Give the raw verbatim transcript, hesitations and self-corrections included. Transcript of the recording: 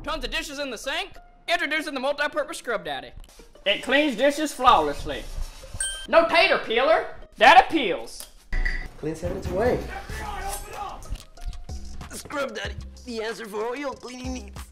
Tons of dishes in the sink? Introducing the multi-purpose Scrub Daddy. It cleans dishes flawlessly. No tater peeler. That appeals. Cleans seven its way. Scrub Daddy, the answer for all your cleaning needs.